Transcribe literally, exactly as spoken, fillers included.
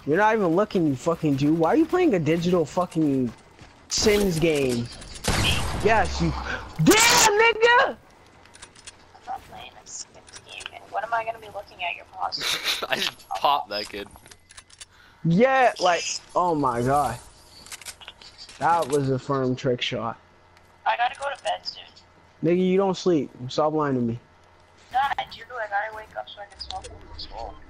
You're not even looking, you fucking Jew. Why are you playing a digital fucking Sims game? Yes, you. Damn, nigga! I'm not playing a Sims game. What am I gonna be looking at your pause? I just popped that kid. Yeah, like, oh my god. That was a firm trick shot. I gotta go to bed soon. Nigga, you don't sleep. Stop lying to me. No, I do. I gotta wake up so I can smoke in school.